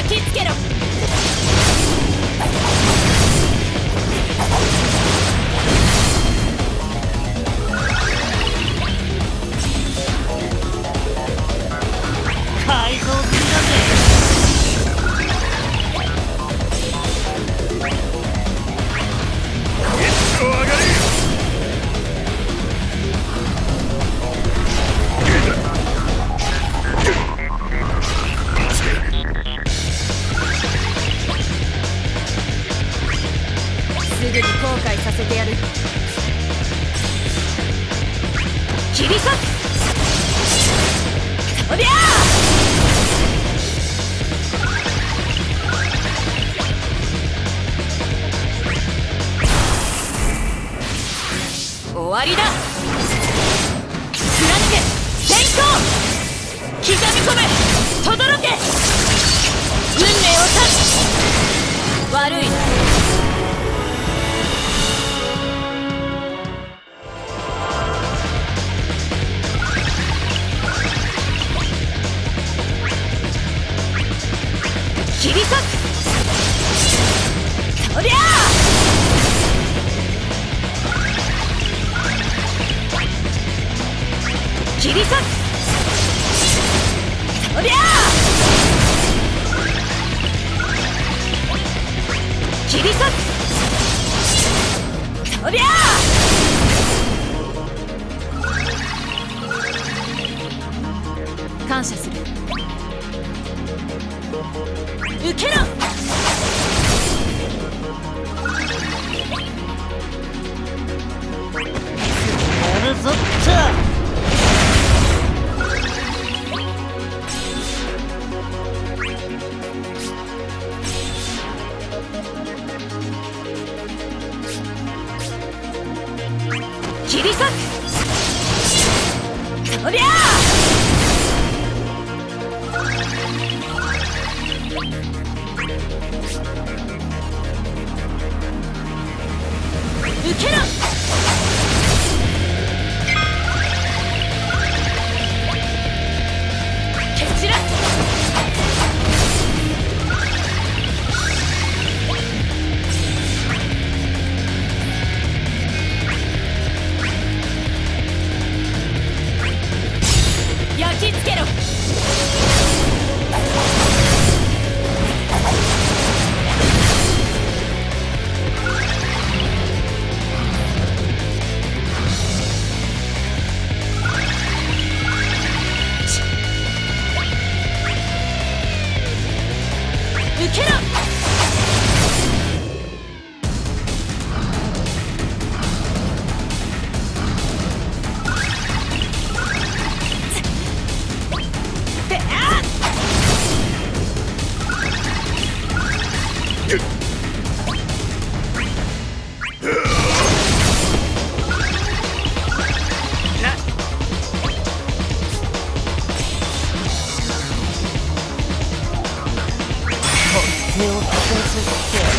焼き付けろ。 解放するだぜ。ゲット上がれ。 すぐに後悔させてやる。切り裂く。そりゃ終わりだ。貫け先行。刻み込め轟け。運命を断つ。悪いな。切り裂く。そりゃ切り裂く。そりゃ切り裂く。そりゃ感謝する。受けろ。 やるぞっと。 切り裂く。そりゃ受けろ。蹴散らす。焼き付けろ。受けろ。てあっ。 手を立てさせて。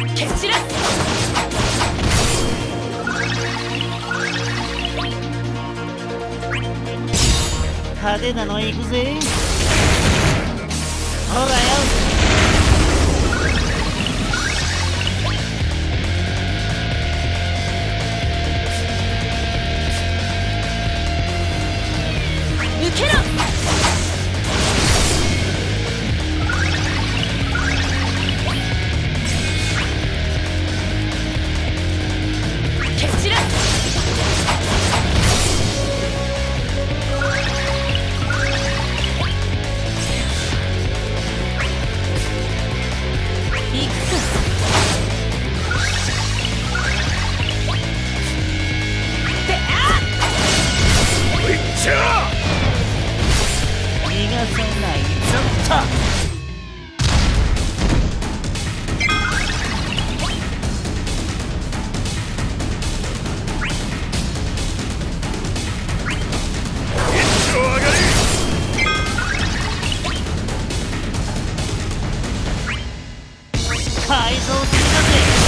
蹴散らす。 派手なの行くぜ。ほらよ。 受けろ。蹴散らす。行くか。であっ、 いっちゃ逃がさないぞっと。改造的だぜ。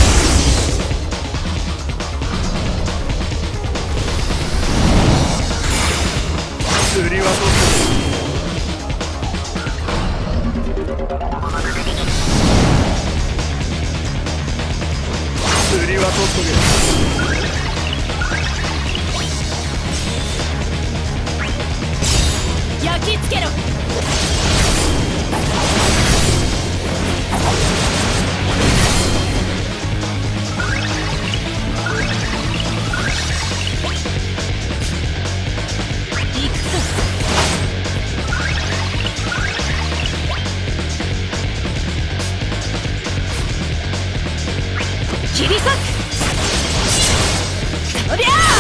釣りはどこ？釣りはどこで？ 焼き付けろ。行くか。切り裂く。そりゃあ。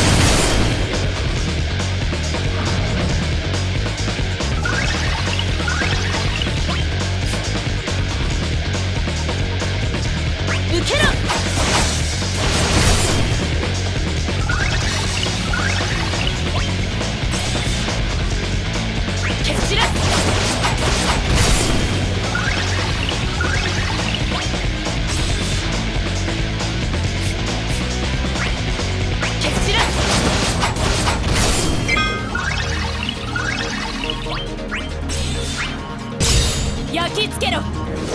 受けろ。蹴散らす。蹴散らす。焼き付けろ。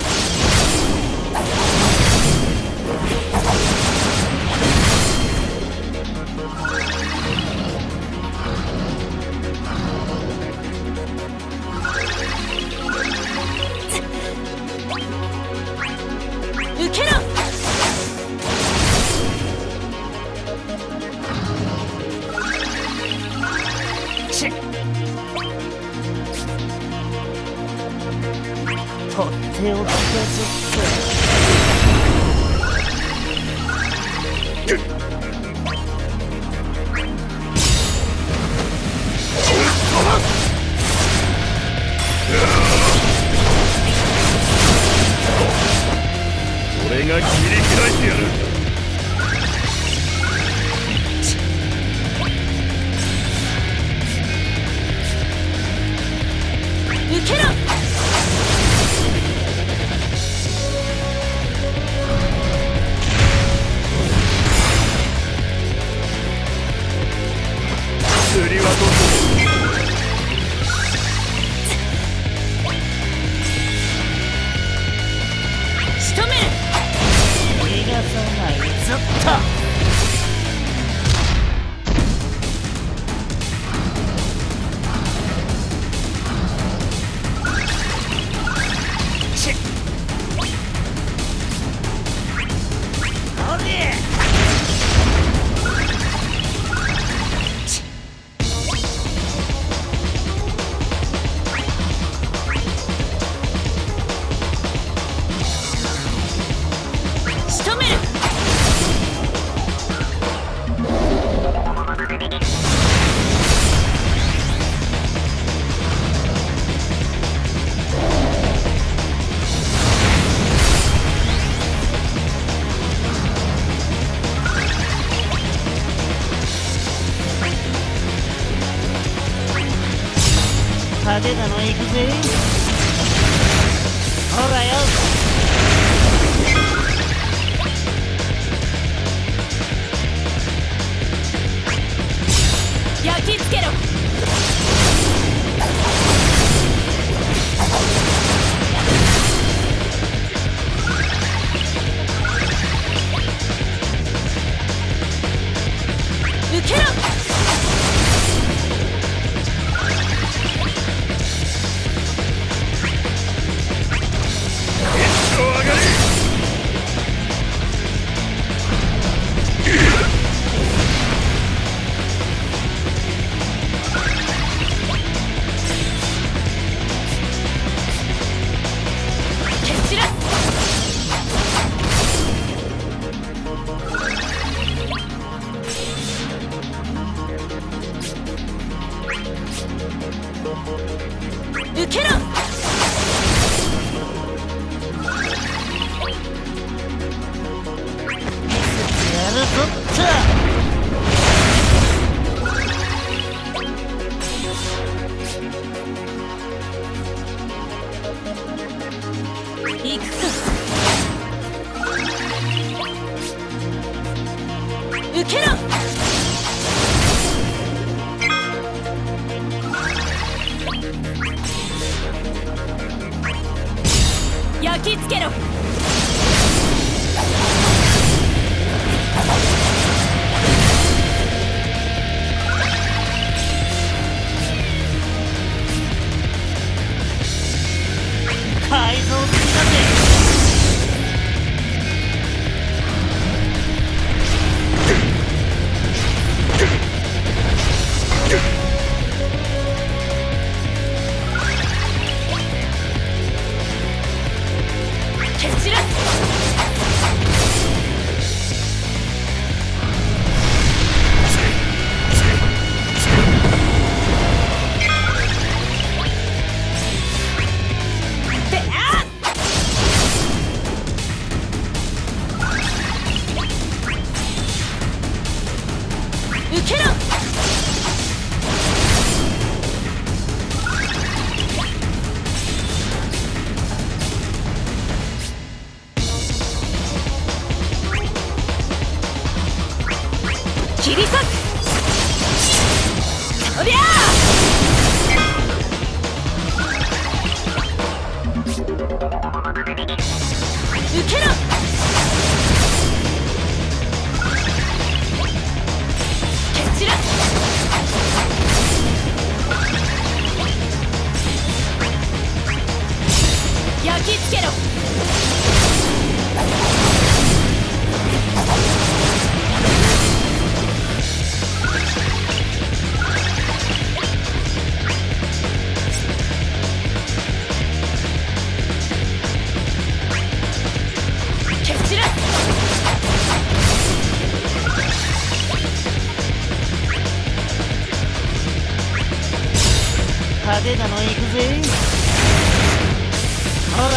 受けろ。 チッ。とっておきだぞっと。俺が切り開いてやる。 受けろ。 釣りはどこ？ 仕留める。 逃がさないぞっと。チッ。おり。 仕留める。 派手なの行くぜ。ほらよ。 けろ。受けろ。 やるぞっと。 行くか。受けろ。焼き付けろ。 改造済みだぜ。 蹴散らす。であっ受けろ。切り裂く。そりゃ受けろ。蹴散らす。焼き付けろ。蹴散らす。 派手なの行くぜ。ほらよ。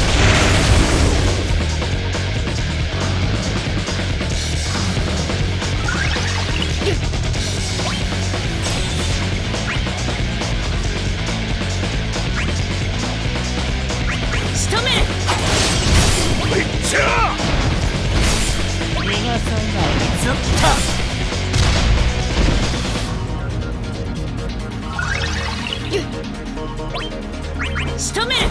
仕留める。 逃がさないぞっと。 仕留める。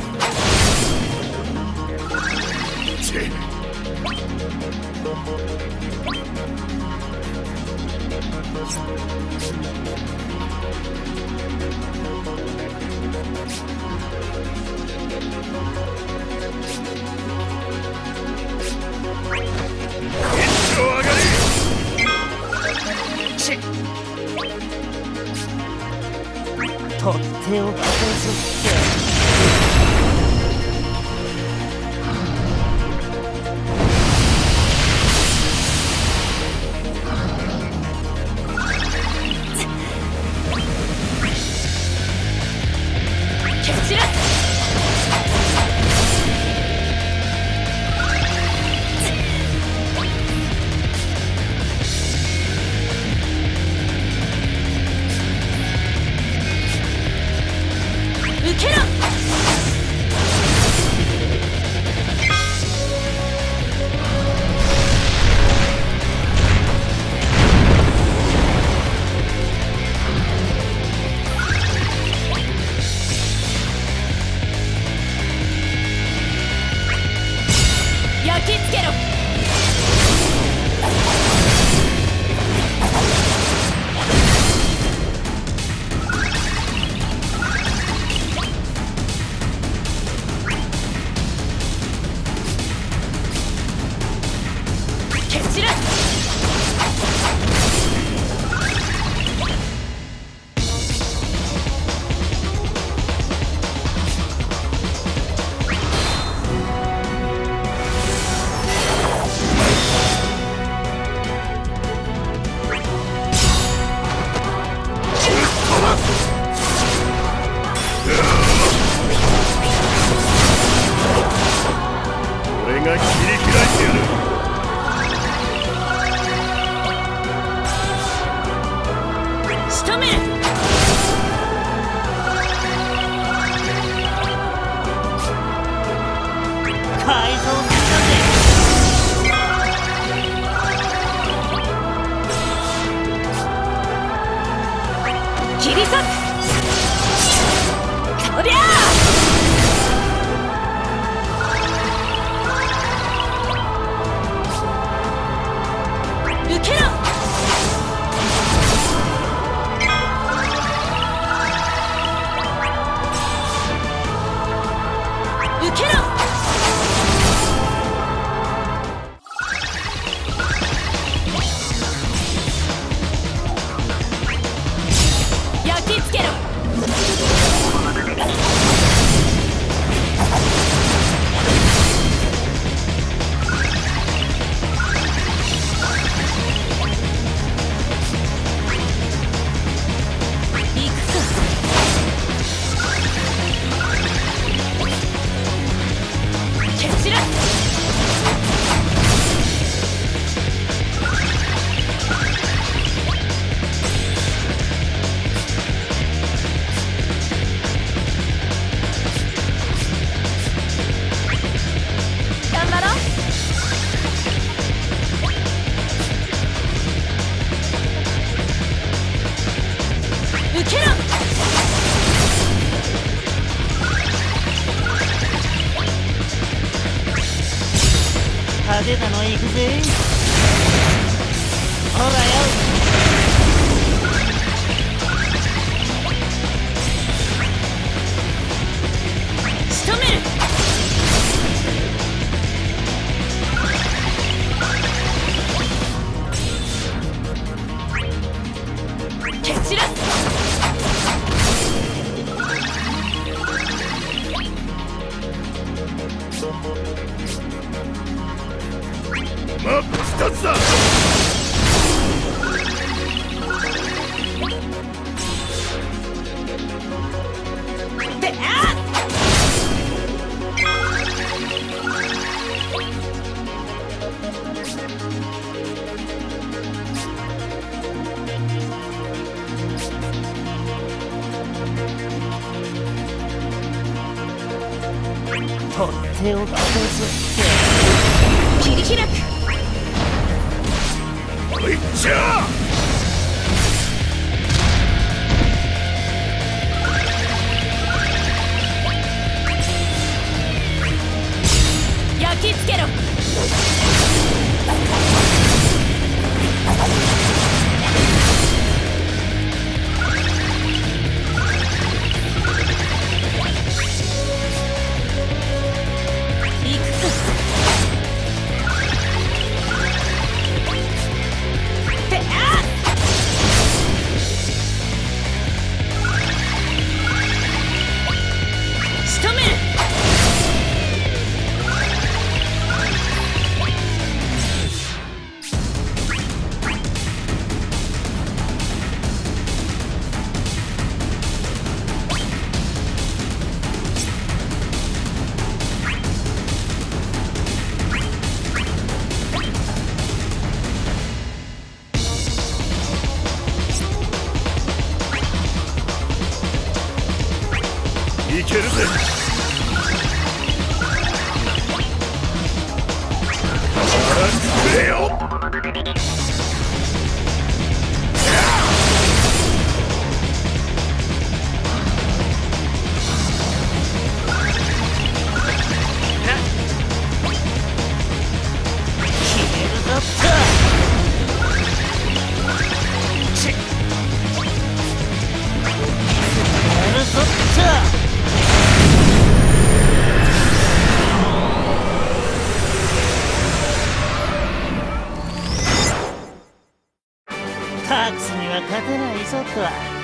取っておくぞって。 蹴散らす。受散らす。 俺が切り開いてやる。 仕留める。 改造したぜ。 切り裂く。こりゃ受けろ。受けろ。焼き付けろ。行くか。蹴散らす。頑張ろう。受けろ。 派手なの行くぜ。ほらよ。 仕留める。蹴散らす。 真っ二つだ。 であっ。 とっておきだぞ。 切り開く。 おいっちゃ焼き付けろ。行くか。であっ。仕留める。 いけるぜ。くれよ。 決めるぞっと。やるぞっと。 タークスには勝てないぞと。